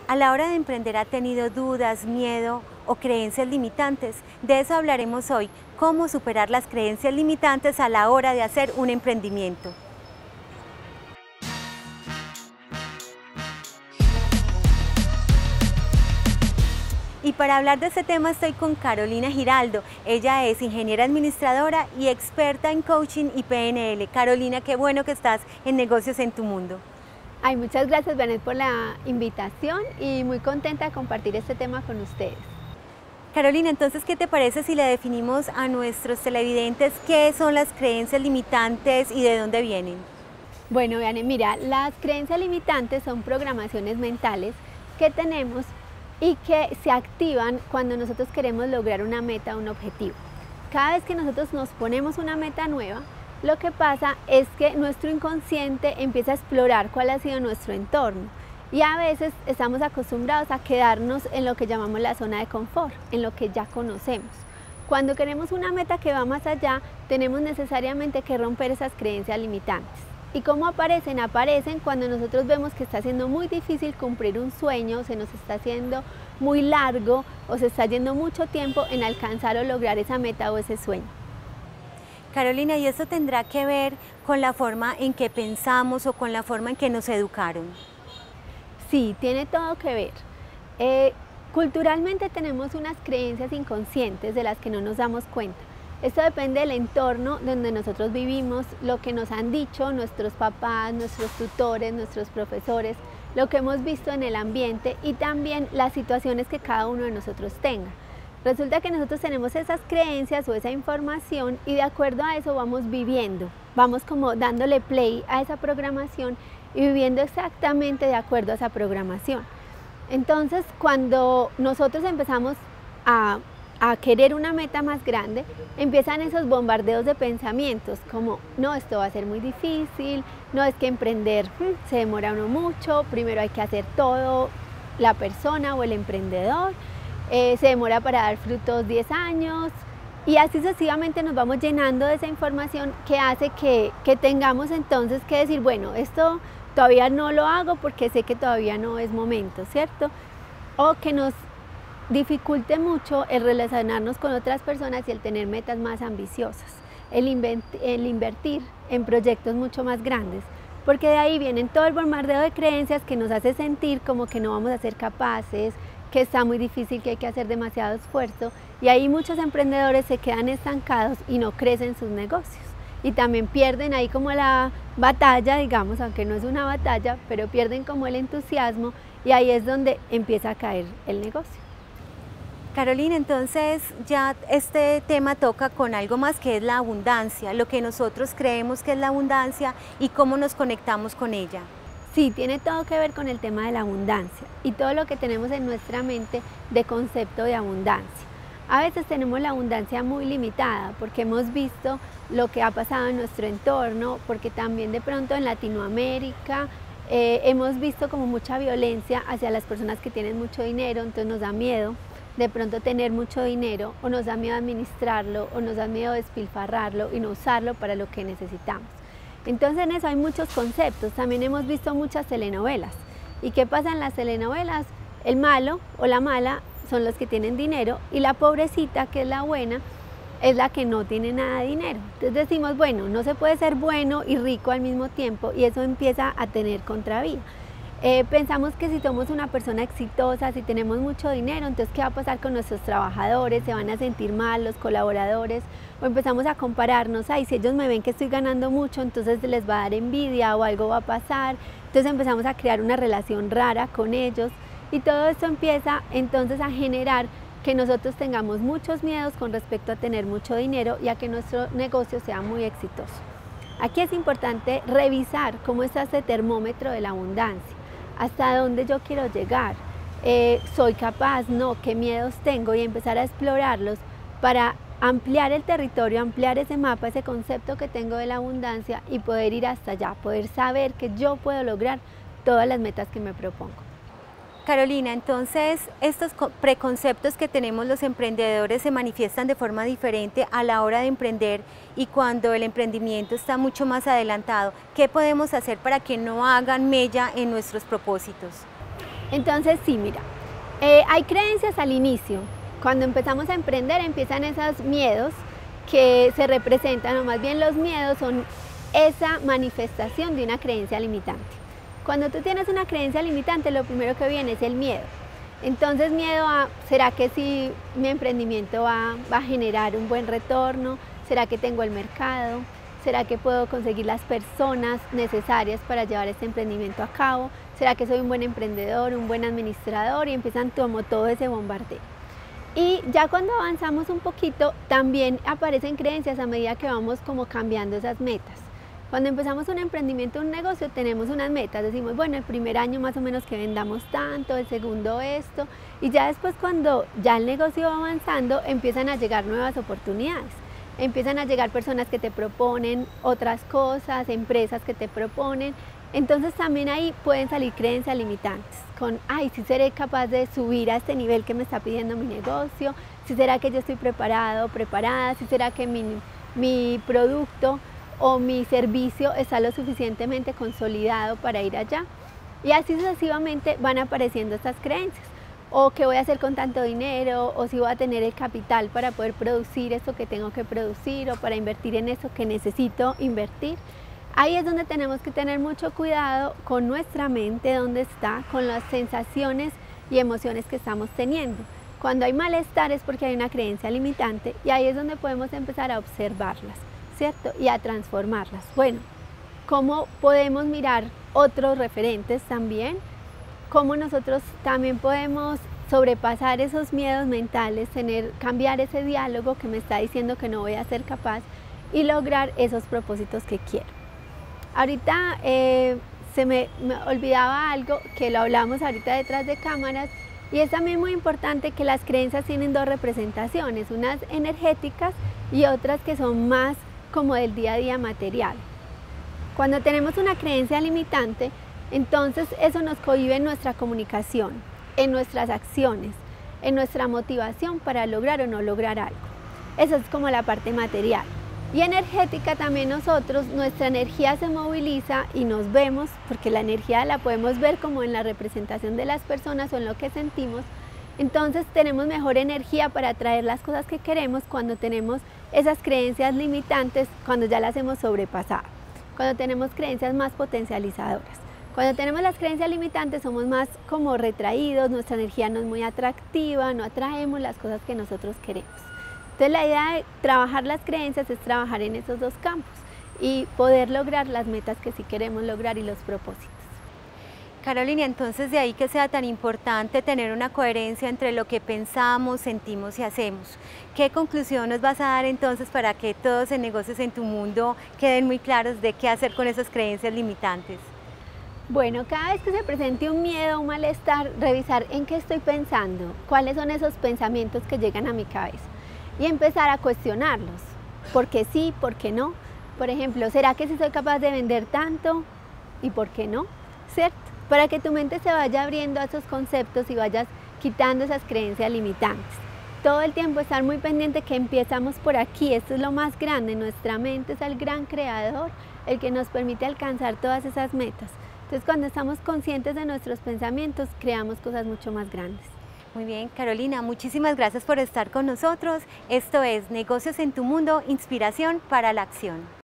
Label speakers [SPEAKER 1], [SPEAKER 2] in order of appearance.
[SPEAKER 1] A la hora de emprender ha tenido dudas, miedo o creencias limitantes. De eso hablaremos hoy, cómo superar las creencias limitantes a la hora de hacer un emprendimiento. Y para hablar de este tema estoy con Carolina Giraldo. Ella es ingeniera administradora y experta en coaching y PNL. Carolina, qué bueno que estás en Negocios en tu Mundo.
[SPEAKER 2] Ay, muchas gracias, Benet, por la invitación y muy contenta de compartir este tema con ustedes.
[SPEAKER 1] Carolina, entonces, ¿qué te parece si le definimos a nuestros televidentes qué son las creencias limitantes y de dónde vienen?
[SPEAKER 2] Bueno, Benet, mira, las creencias limitantes son programaciones mentales que tenemos y que se activan cuando nosotros queremos lograr una meta o un objetivo. Cada vez que nosotros nos ponemos una meta nueva, lo que pasa es que nuestro inconsciente empieza a explorar cuál ha sido nuestro entorno y a veces estamos acostumbrados a quedarnos en lo que llamamos la zona de confort, en lo que ya conocemos. Cuando queremos una meta que va más allá, tenemos necesariamente que romper esas creencias limitantes. ¿Y cómo aparecen? Aparecen cuando nosotros vemos que está siendo muy difícil cumplir un sueño, se nos está haciendo muy largo o se está yendo mucho tiempo en alcanzar o lograr esa meta o ese sueño.
[SPEAKER 1] Carolina, ¿y eso tendrá que ver con la forma en que pensamos o con la forma en que nos educaron?
[SPEAKER 2] Sí, tiene todo que ver. Culturalmente tenemos unas creencias inconscientes de las que no nos damos cuenta. Esto depende del entorno donde nosotros vivimos, lo que nos han dicho nuestros papás, nuestros tutores, nuestros profesores, lo que hemos visto en el ambiente y también las situaciones que cada uno de nosotros tenga. Resulta que nosotros tenemos esas creencias o esa información y de acuerdo a eso vamos viviendo, vamos como dándole play a esa programación y viviendo exactamente de acuerdo a esa programación. Entonces, cuando nosotros empezamos a querer una meta más grande, empiezan esos bombardeos de pensamientos como, no, esto va a ser muy difícil, no, es que emprender se demora uno mucho, primero hay que hacer todo la persona o el emprendedor, se demora para dar frutos 10 años y así sucesivamente nos vamos llenando de esa información que hace que tengamos entonces que decir, bueno, esto todavía no lo hago porque sé que todavía no es momento, ¿cierto? O que nos dificulte mucho el relacionarnos con otras personas y el tener metas más ambiciosas, el invertir en proyectos mucho más grandes, porque de ahí vienen todo el bombardeo de creencias que nos hace sentir como que no vamos a ser capaces, que está muy difícil, que hay que hacer demasiado esfuerzo y ahí muchos emprendedores se quedan estancados y no crecen sus negocios y también pierden ahí como la batalla, digamos, aunque no es una batalla, pero pierden como el entusiasmo y ahí es donde empieza a caer el negocio.
[SPEAKER 1] Carolina, entonces ya este tema toca con algo más que es la abundancia, lo que nosotros creemos que es la abundancia y cómo nos conectamos con ella.
[SPEAKER 2] Sí, tiene todo que ver con el tema de la abundancia y todo lo que tenemos en nuestra mente de concepto de abundancia. A veces tenemos la abundancia muy limitada porque hemos visto lo que ha pasado en nuestro entorno, porque también de pronto en Latinoamérica hemos visto como mucha violencia hacia las personas que tienen mucho dinero, entonces nos da miedo de pronto tener mucho dinero o nos da miedo administrarlo o nos da miedo despilfarrarlo y no usarlo para lo que necesitamos. Entonces en eso hay muchos conceptos, también hemos visto muchas telenovelas. ¿Y qué pasa en las telenovelas? El malo o la mala son los que tienen dinero y la pobrecita, que es la buena, es la que no tiene nada de dinero. Entonces decimos, bueno, no se puede ser bueno y rico al mismo tiempo y eso empieza a tener contravía. Pensamos que si somos una persona exitosa, si tenemos mucho dinero, entonces ¿qué va a pasar con nuestros trabajadores? ¿Se van a sentir mal los colaboradores? O empezamos a compararnos, ay, si ellos me ven que estoy ganando mucho, entonces les va a dar envidia o algo va a pasar. Entonces empezamos a crear una relación rara con ellos y todo esto empieza entonces a generar que nosotros tengamos muchos miedos con respecto a tener mucho dinero y a que nuestro negocio sea muy exitoso. Aquí es importante revisar cómo está ese termómetro de la abundancia. ¿Hasta dónde yo quiero llegar? ¿Soy capaz? No, ¿qué miedos tengo? Y empezar a explorarlos para ampliar el territorio, ampliar ese mapa, ese concepto que tengo de la abundancia y poder ir hasta allá, poder saber que yo puedo lograr todas las metas que me propongo.
[SPEAKER 1] Carolina, entonces estos preconceptos que tenemos los emprendedores se manifiestan de forma diferente a la hora de emprender y cuando el emprendimiento está mucho más adelantado. ¿Qué podemos hacer para que no hagan mella en nuestros propósitos?
[SPEAKER 2] Entonces sí, mira, hay creencias al inicio. Cuando empezamos a emprender empiezan esos miedos que se representan, o más bien los miedos son esa manifestación de una creencia limitante. Cuando tú tienes una creencia limitante, lo primero que viene es el miedo. Entonces miedo a, ¿será que si mi emprendimiento va a generar un buen retorno? ¿Será que tengo el mercado? ¿Será que puedo conseguir las personas necesarias para llevar este emprendimiento a cabo? ¿Será que soy un buen emprendedor, un buen administrador? Y empiezan como todo ese bombardeo. Y ya cuando avanzamos un poquito, también aparecen creencias a medida que vamos como cambiando esas metas. Cuando empezamos un emprendimiento, un negocio, tenemos unas metas, decimos, bueno, el primer año más o menos que vendamos tanto, el segundo esto, y ya después cuando ya el negocio va avanzando, empiezan a llegar nuevas oportunidades, empiezan a llegar personas que te proponen otras cosas, empresas que te proponen, entonces también ahí pueden salir creencias limitantes, con, ay, si seré capaz de subir a este nivel que me está pidiendo mi negocio, si será que yo estoy preparado o preparada, si será que mi producto o mi servicio está lo suficientemente consolidado para ir allá. Y así sucesivamente van apareciendo estas creencias. O qué voy a hacer con tanto dinero, o si voy a tener el capital para poder producir esto que tengo que producir, o para invertir en eso que necesito invertir. Ahí es donde tenemos que tener mucho cuidado con nuestra mente, donde está, con las sensaciones y emociones que estamos teniendo. Cuando hay malestar es porque hay una creencia limitante y ahí es donde podemos empezar a observarlas, ¿cierto? Y a transformarlas. Bueno, ¿cómo podemos mirar otros referentes también? ¿Cómo nosotros también podemos sobrepasar esos miedos mentales, cambiar ese diálogo que me está diciendo que no voy a ser capaz y lograr esos propósitos que quiero? Ahorita se me olvidaba algo que lo hablamos ahorita detrás de cámaras y es también muy importante que las creencias tienen dos representaciones, unas energéticas y otras que son más como del día a día material. Cuando tenemos una creencia limitante, entonces eso nos cohíbe en nuestra comunicación, en nuestras acciones, en nuestra motivación para lograr o no lograr algo. Eso es como la parte material. Y energética también nosotros, nuestra energía se moviliza y nos vemos, porque la energía la podemos ver como en la representación de las personas o en lo que sentimos. Entonces tenemos mejor energía para atraer las cosas que queremos cuando tenemos esas creencias limitantes, cuando ya las hemos sobrepasado, cuando tenemos creencias más potencializadoras. Cuando tenemos las creencias limitantes somos más como retraídos, nuestra energía no es muy atractiva, no atraemos las cosas que nosotros queremos. Entonces la idea de trabajar las creencias es trabajar en esos dos campos y poder lograr las metas que sí queremos lograr y los propósitos.
[SPEAKER 1] Carolina, entonces de ahí que sea tan importante tener una coherencia entre lo que pensamos, sentimos y hacemos. ¿Qué conclusión nos vas a dar entonces para que todos en Negocios en tu Mundo queden muy claros de qué hacer con esas creencias limitantes?
[SPEAKER 2] Bueno, cada vez que se presente un miedo, un malestar, revisar en qué estoy pensando, cuáles son esos pensamientos que llegan a mi cabeza y empezar a cuestionarlos. ¿Por qué sí? ¿Por qué no? Por ejemplo, ¿será que sí soy capaz de vender tanto? ¿Y por qué no? ¿Cierto? Para que tu mente se vaya abriendo a esos conceptos y vayas quitando esas creencias limitantes. Todo el tiempo estar muy pendiente que empezamos por aquí, esto es lo más grande, nuestra mente es el gran creador, el que nos permite alcanzar todas esas metas. Entonces cuando estamos conscientes de nuestros pensamientos, creamos cosas mucho más grandes.
[SPEAKER 1] Muy bien, Carolina, muchísimas gracias por estar con nosotros. Esto es Negocios en tu Mundo, inspiración para la acción.